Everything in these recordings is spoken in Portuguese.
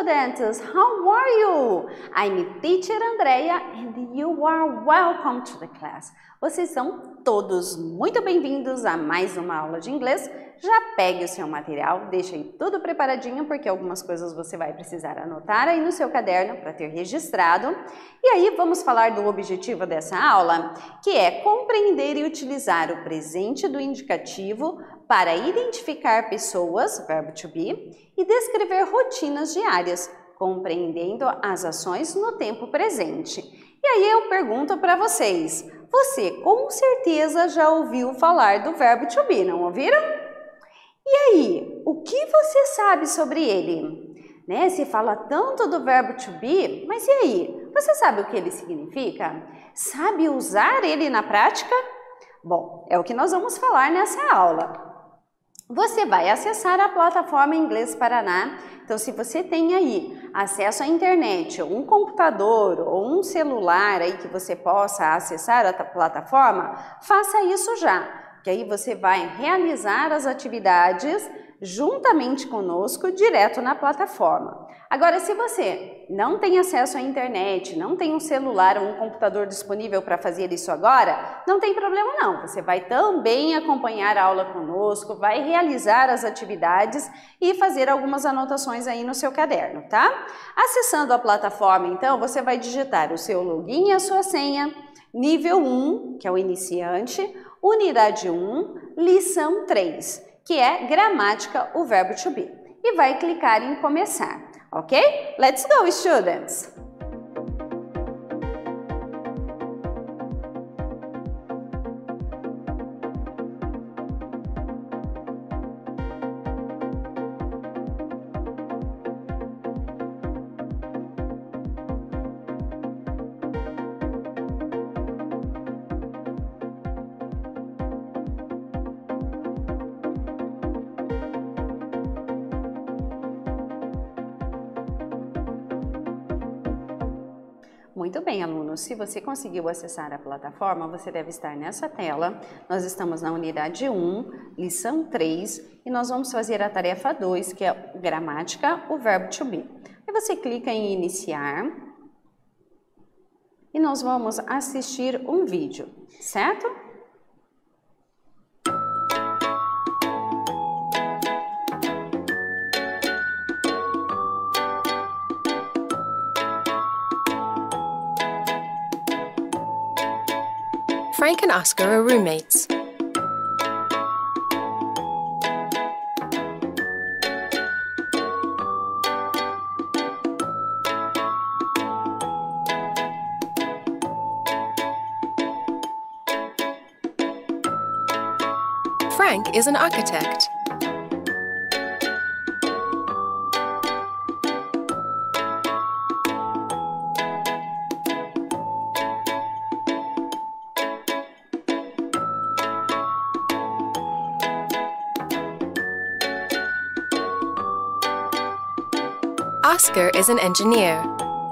students, how are you? I'm Teacher Andrea and you are welcome to the class. Vocês são todos muito bem-vindos a mais uma aula de inglês. Já pegue o seu material, deixe aí tudo preparadinho porque algumas coisas você vai precisar anotar aí no seu caderno para ter registrado. E aí vamos falar do objetivo dessa aula, que é compreender e utilizar o presente do indicativo para identificar pessoas, verbo to be, e descrever rotinas diárias, compreendendo as ações no tempo presente. E aí eu pergunto para vocês, você com certeza já ouviu falar do verbo to be, não ouviram? E aí, o que você sabe sobre ele? Se fala tanto do verbo to be, mas e aí? Você sabe o que ele significa? Sabe usar ele na prática? Bom, é o que nós vamos falar nessa aula. Você vai acessar a plataforma Inglês Paraná. Então, se você tem aí acesso à internet, ou um computador, ou um celular aí que você possa acessar a plataforma, faça isso já. Que aí você vai realizar as atividades juntamente conosco direto na plataforma. Agora, se você não tem acesso à internet, não tem um celular ou um computador disponível para fazer isso agora, não tem problema não. Você vai também acompanhar a aula conosco, vai realizar as atividades e fazer algumas anotações aí no seu caderno, tá? Acessando a plataforma, então, você vai digitar o seu login e a sua senha, nível 1, que é o iniciante, unidade 1, lição 3, que é gramática, o verbo to be. E vai clicar em começar, ok? Let's go, students! Muito bem, alunos, se você conseguiu acessar a plataforma, você deve estar nessa tela. Nós estamos na unidade 1, lição 3, e nós vamos fazer a tarefa 2, que é gramática, o verbo to be. Aí você clica em iniciar e nós vamos assistir um vídeo, certo? Frank and Oscar are roommates. Frank is an architect. Oscar is an engineer.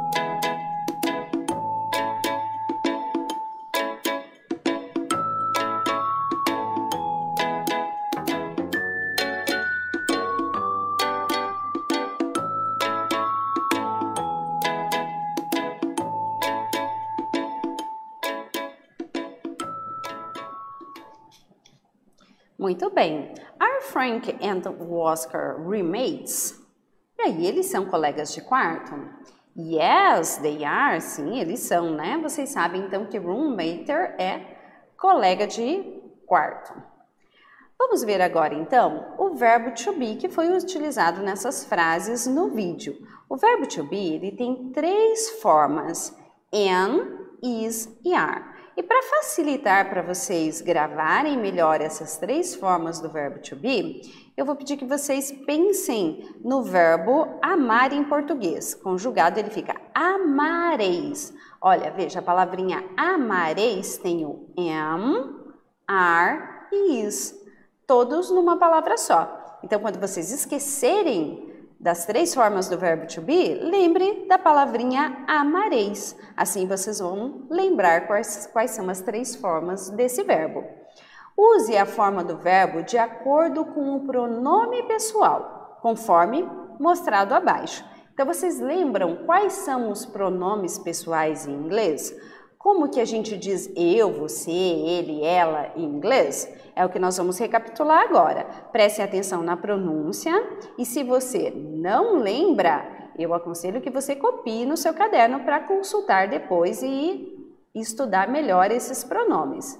Muito bem. Are Frank and Oscar roommates? E aí, eles são colegas de quarto? Yes, they are. Sim, eles são, né? Vocês sabem, então, que roommate é colega de quarto. Vamos ver agora, então, o verbo to be que foi utilizado nessas frases no vídeo. O verbo to be, ele tem 3 formas, am, is e are. E para facilitar para vocês gravarem melhor essas 3 formas do verbo to be, eu vou pedir que vocês pensem no verbo amar em português. Conjugado ele fica amareis. Olha, veja, a palavrinha amareis tem o am, are e is. Todos numa palavra só. Então, quando vocês esquecerem das 3 formas do verbo to be, lembre da palavrinha amareis. Assim vocês vão lembrar quais são as 3 formas desse verbo. Use a forma do verbo de acordo com o pronome pessoal, conforme mostrado abaixo. Então, vocês lembram quais são os pronomes pessoais em inglês? Como que a gente diz eu, você, ele, ela em inglês? É o que nós vamos recapitular agora. Prestem atenção na pronúncia e se você não lembra, eu aconselho que você copie no seu caderno para consultar depois e estudar melhor esses pronomes.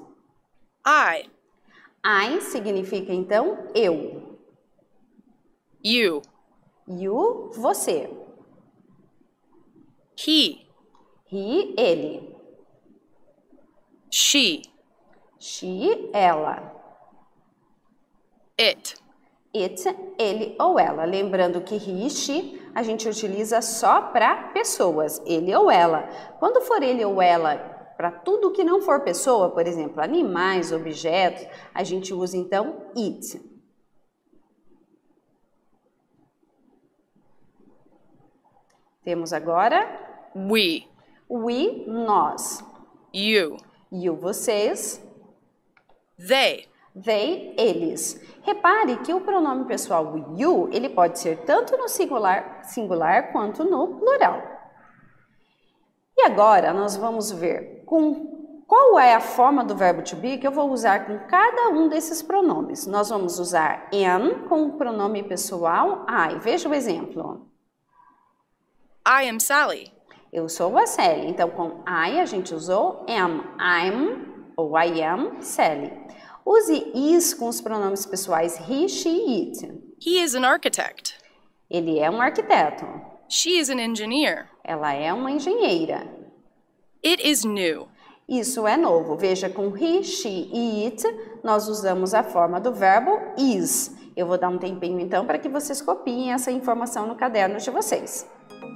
I significa então eu. You. You, você. He. Ele. She. Ela. It. Ele ou ela. Lembrando que he, she, a gente utiliza só para pessoas, ele ou ela. Quando for ele ou ela, para tudo que não for pessoa, por exemplo, animais, objetos, a gente usa então it. Temos agora We. nós. You. Vocês. They. Eles. Repare que o pronome pessoal you, ele pode ser tanto no singular quanto no plural. E agora nós vamos ver qual é a forma do verbo to be que eu vou usar com cada um desses pronomes. Nós vamos usar am com o pronome pessoal I. Veja o exemplo. I am Sally. Eu sou a Sally. Então, com I a gente usou am. I'm ou I am Sally. Use is com os pronomes pessoais he, she, it. He is an architect. Ele é um arquiteto. She is an engineer. Ela é uma engenheira. It is new. Isso é novo. Veja, com he, she e it, nós usamos a forma do verbo is. Eu vou dar um tempinho, então, para que vocês copiem essa informação no caderno de vocês.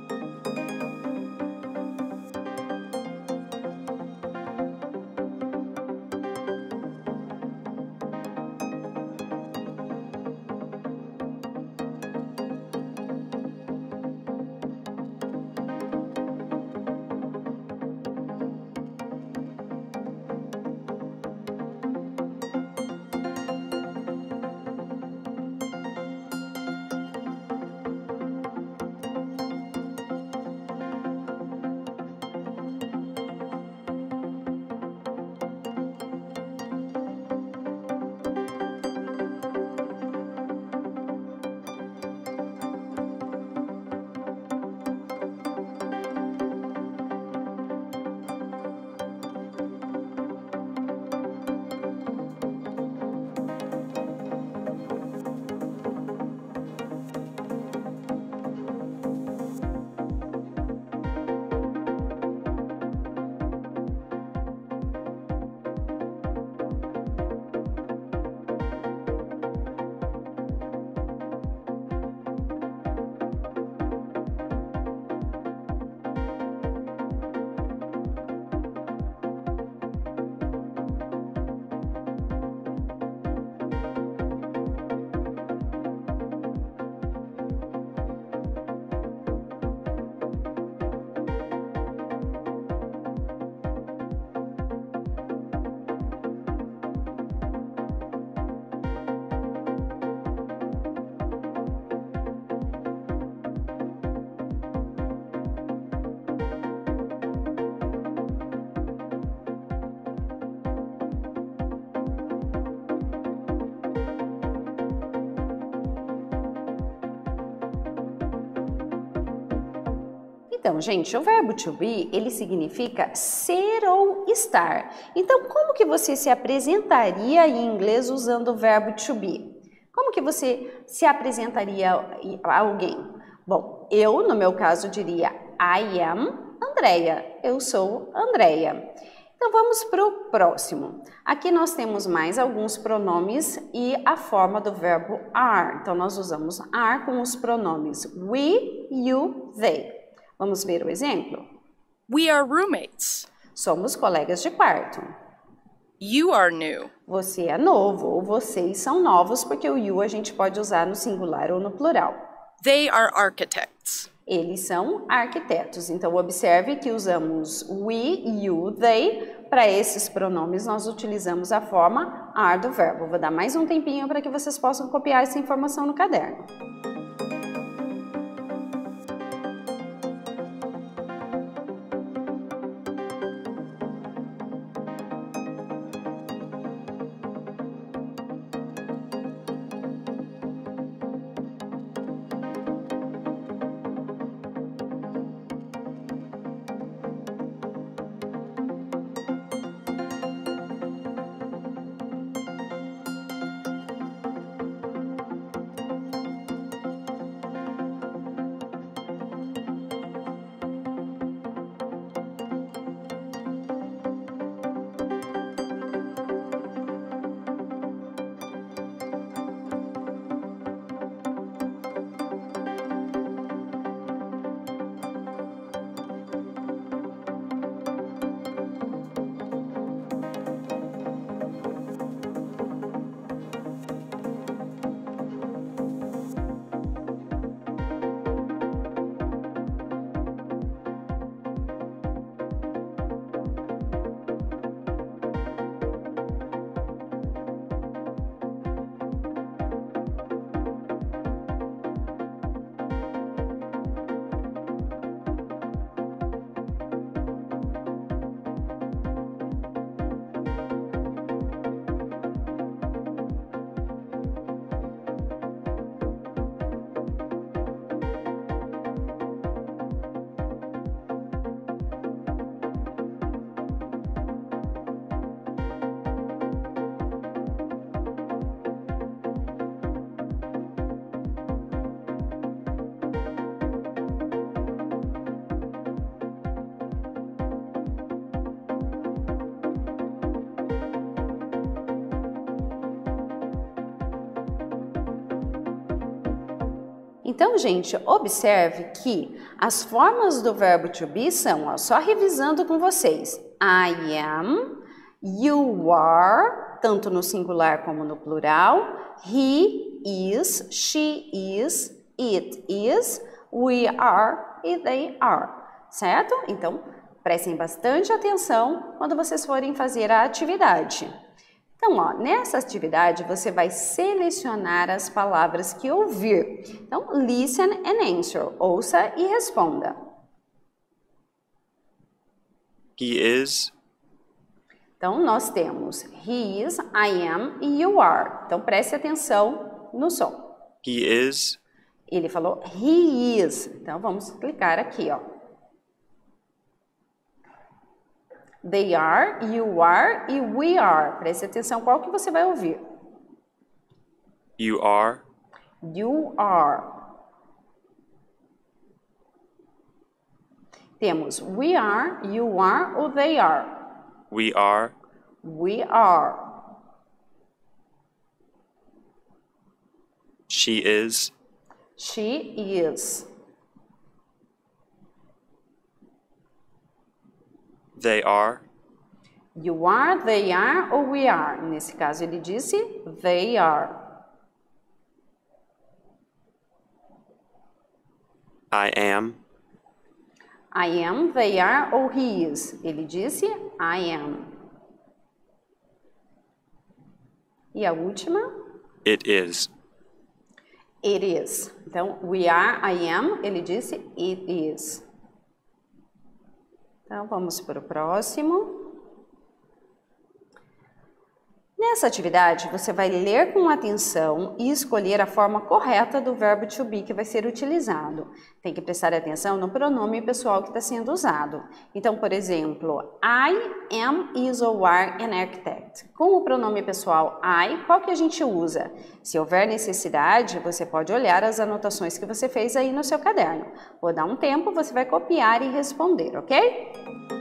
Então, gente, o verbo to be, ele significa ser ou estar. Então, como que você se apresentaria em inglês usando o verbo to be? Como que você se apresentaria a alguém? Bom, eu, no meu caso, diria I am Andrea. Eu sou Andrea. Então, vamos para o próximo. Aqui nós temos mais alguns pronomes e a forma do verbo are. Então, nós usamos are com os pronomes we, you, they. Vamos ver o exemplo? We are roommates. Somos colegas de quarto. You are new. Você é novo ou vocês são novos, porque o you a gente pode usar no singular ou no plural. They are architects. Eles são arquitetos. Então, observe que usamos we, you, they. Para esses pronomes, nós utilizamos a forma are do verbo. Vou dar mais um tempinho para que vocês possam copiar essa informação no caderno. Então, gente, observe que as formas do verbo to be são, ó, só revisando com vocês. I am, you are, tanto no singular como no plural. He is, she is, it is, we are e they are, certo? Então, prestem bastante atenção quando vocês forem fazer a atividade. Então, ó, nessa atividade você vai selecionar as palavras que ouvir. Então, listen and answer. Ouça e responda. He is. Então, nós temos he is, I am e you are. Então, preste atenção no som. He is. Ele falou he is. Então, vamos clicar aqui, ó. They are, you are e we are. Preste atenção qual que você vai ouvir. You are. You are. Temos we are, you are ou they are. We are. We are. She is. She is. They are. You are, they are ou we are. Nesse caso ele disse they are. I am. I am, they are ou he is. Ele disse I am. E a última? It is. It is. Então, we are, I am, ele disse it is. Então, vamos para o próximo. Nessa atividade, você vai ler com atenção e escolher a forma correta do verbo to be que vai ser utilizado. Tem que prestar atenção no pronome pessoal que está sendo usado. Então, por exemplo, I am, is ou are an architect. Com o pronome pessoal I, qual que a gente usa? Se houver necessidade, você pode olhar as anotações que você fez aí no seu caderno. Vou dar um tempo, você vai copiar e responder, ok?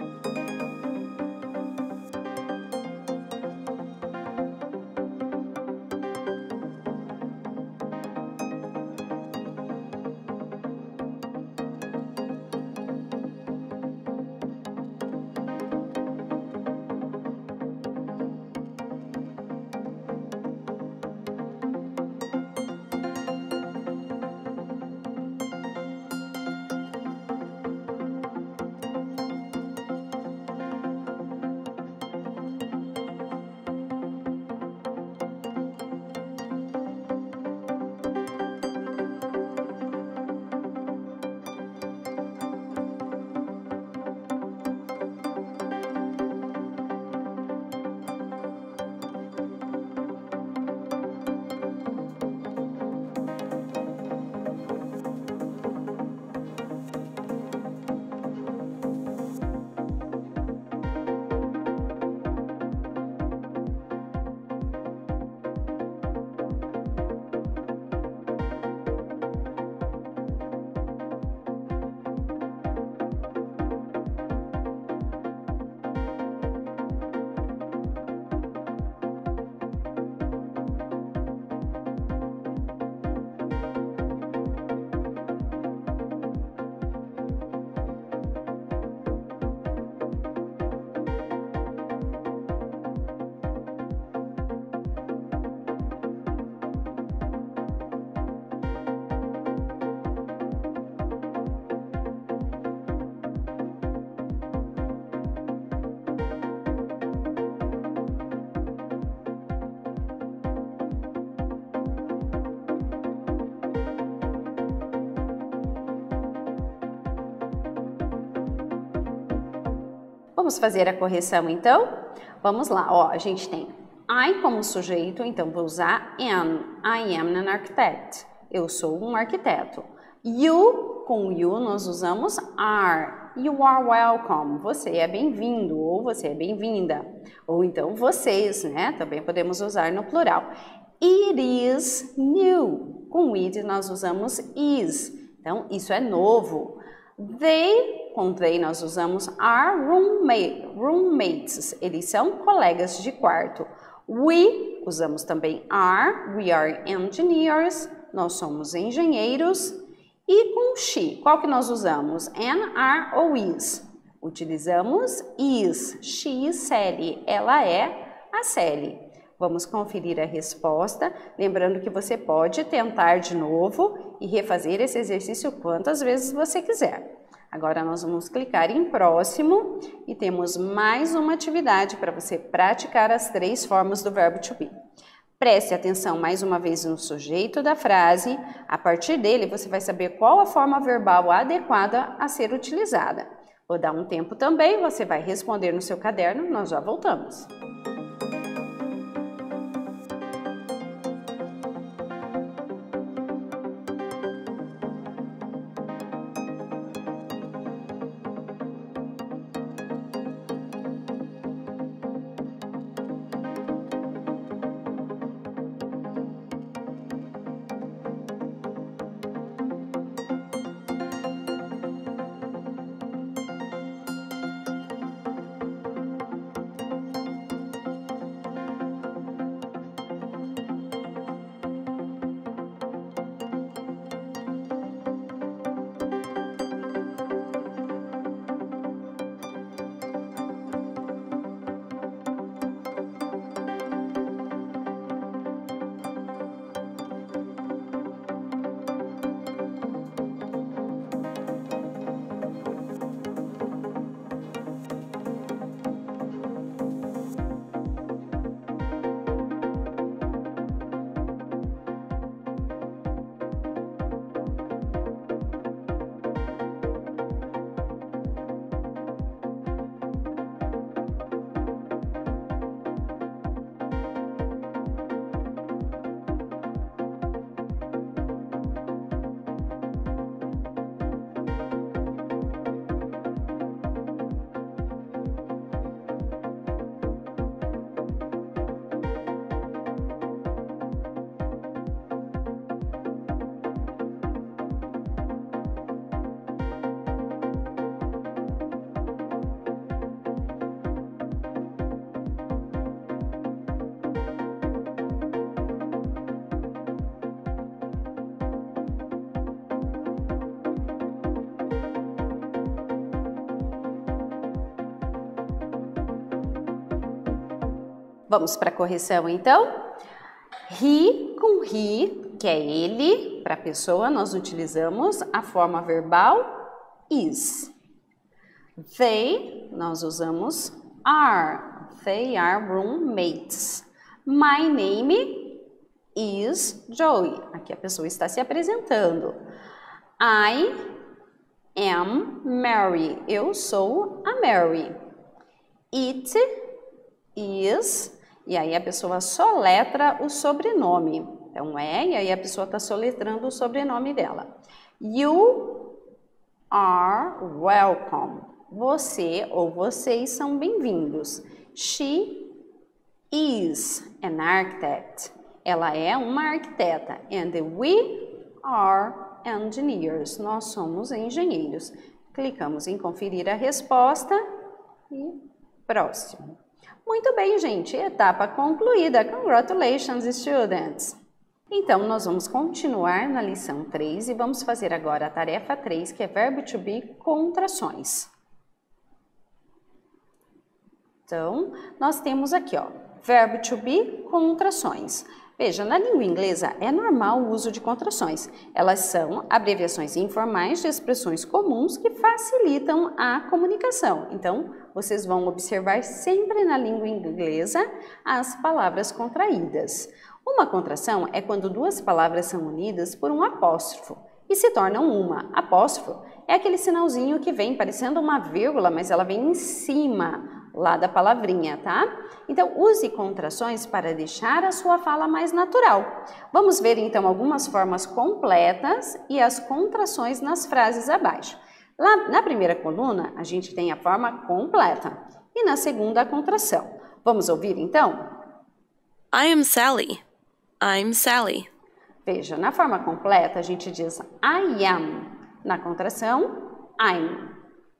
Vamos fazer a correção então? Vamos lá, ó, a gente tem I como sujeito, então vou usar am. I am an architect. Eu sou um arquiteto. You, com you nós usamos are. You are welcome. Você é bem-vindo ou você é bem-vinda. Ou então vocês, né? Também podemos usar no plural. It is new. Com it nós usamos is. Então, isso é novo. They, com they nós usamos are roommates. Eles são colegas de quarto. We, usamos também are. We are engineers. nós somos engenheiros. E com she, qual que nós usamos? An, are ou is? Utilizamos is. She is Sally. Ela é a Sally. Vamos conferir a resposta, lembrando que você pode tentar de novo e refazer esse exercício quantas vezes você quiser. Agora nós vamos clicar em próximo e temos mais uma atividade para você praticar as 3 formas do verbo to be. Preste atenção mais uma vez no sujeito da frase. A partir dele, você vai saber qual a forma verbal adequada a ser utilizada. Vou dar um tempo também, você vai responder no seu caderno, nós já voltamos. Vamos para a correção então? He com he, que é ele, para a pessoa, nós utilizamos a forma verbal is. They, nós usamos are. They are roommates. My name is Joey. Aqui a pessoa está se apresentando. I am Mary. Eu sou a Mary. It is, e aí a pessoa soletra o sobrenome. Então e aí a pessoa está soletrando o sobrenome dela. You are welcome. Você ou vocês são bem-vindos. She is an architect. Ela é uma arquiteta. And we are engineers. Nós somos engenheiros. Clicamos em conferir a resposta e próximo. Muito bem, gente. Etapa concluída. Congratulations, students! Então, nós vamos continuar na lição 3 e vamos fazer agora a tarefa 3, que é verbo to be contrações. Então, nós temos aqui, ó, verbo to be contrações. Veja, na língua inglesa é normal o uso de contrações. Elas são abreviações informais de expressões comuns que facilitam a comunicação. Então, vocês vão observar sempre na língua inglesa as palavras contraídas. Uma contração é quando duas palavras são unidas por um apóstrofo e se tornam uma. Apóstrofo é aquele sinalzinho que vem parecendo uma vírgula, mas ela vem em cima lá da palavrinha, tá? Então, use contrações para deixar a sua fala mais natural. Vamos ver, então, algumas formas completas e as contrações nas frases abaixo. Lá na primeira coluna, a gente tem a forma completa e na segunda, a contração. Vamos ouvir, então? I am Sally. I'm Sally. Veja, na forma completa, a gente diz I am. Na contração, I'm.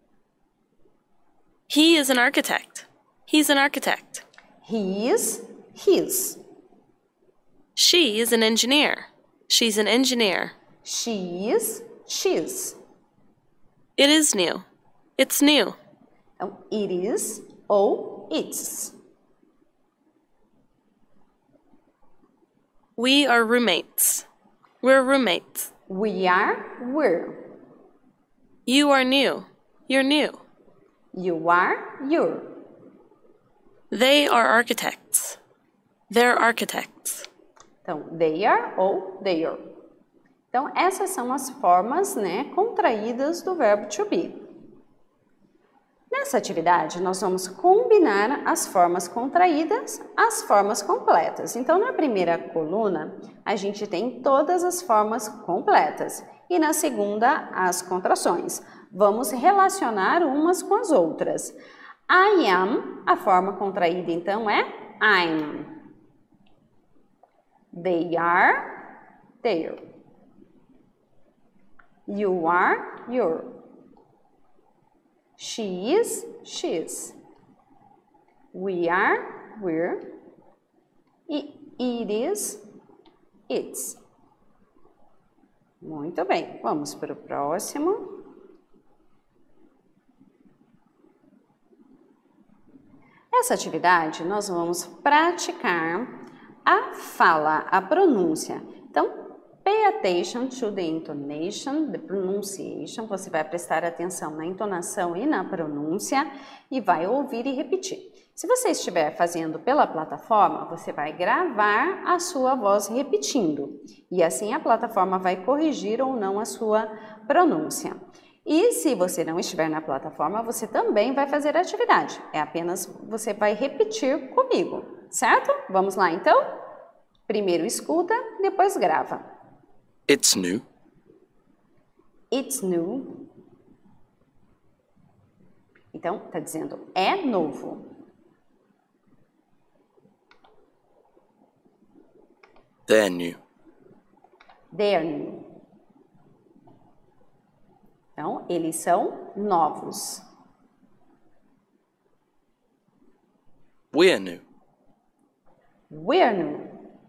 He is an architect. He's an architect. He is, his. She is an engineer. She's an engineer. She's. It is new. It's new. Então, it is ou it's. We are roommates. We're roommates. We are, we're. You are new. You're new. You are, you're. They are architects. They're architects. Então, they are ou they are. Então, essas são as formas, contraídas do verbo to be. Nessa atividade, nós vamos combinar as formas contraídas às formas completas. Então, na primeira coluna, a gente tem todas as formas completas. E na segunda, as contrações. Vamos relacionar umas com as outras. I am, a forma contraída, então, é I'm. They are, they're. You are, you're. She is, she's. We are, we're. It is, it's. Muito bem, vamos para o próximo. Nessa atividade, nós vamos praticar a fala, a pronúncia. Então, pay attention to the intonation, the pronunciation. Você vai prestar atenção na entonação e na pronúncia e vai ouvir e repetir. Se você estiver fazendo pela plataforma, você vai gravar a sua voz repetindo. E assim a plataforma vai corrigir ou não a sua pronúncia. E se você não estiver na plataforma, você também vai fazer a atividade. É apenas você vai repetir comigo, certo? Vamos lá então? Primeiro escuta, depois grava. It's new. It's new. Então, está dizendo é novo. They're new. They're new. Então, eles são novos. We're new. We're new.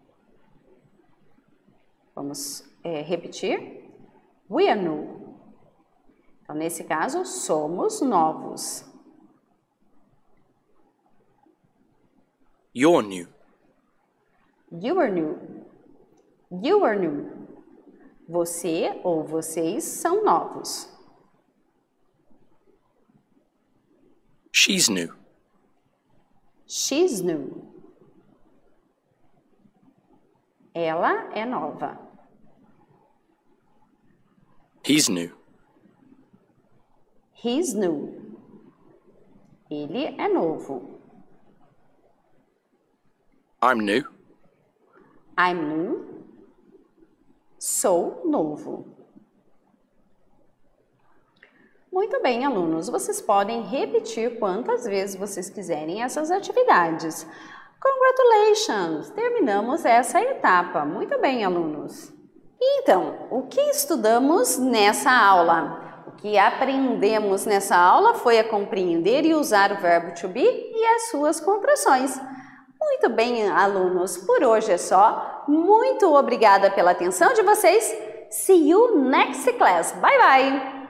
Vamos repetir. We're new. Então, nesse caso, somos novos. You're new. You are new. You are new. Você ou vocês são novos. She's new. She's new. Ela é nova. He's new. He's new. Ele é novo. I'm new. I'm new. Sou novo. Muito bem, alunos. Vocês podem repetir quantas vezes vocês quiserem essas atividades. Congratulations! Terminamos essa etapa. Muito bem, alunos. Então, o que estudamos nessa aula? O que aprendemos nessa aula foi a compreender e usar o verbo to be e as suas contrações. Muito bem, alunos. Por hoje é só. Muito obrigada pela atenção de vocês. See you next class. Bye, bye!